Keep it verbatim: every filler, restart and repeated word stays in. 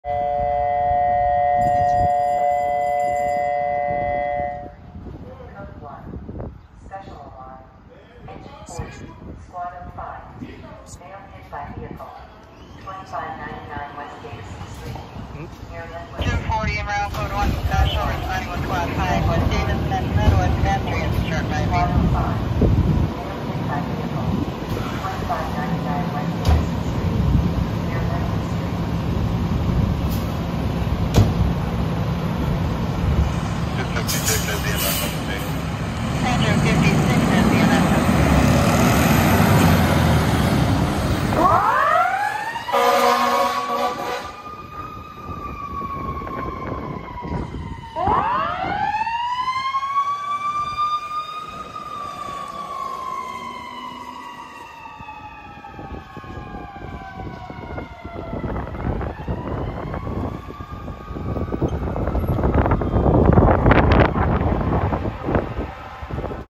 Squad of five. Male hit by vehicle. twenty-five ninety-nine West Davis Street. Near Linwood. two forty in round code one special responding with squad five West Davis, Metro, Pedestrian, short Squad of five.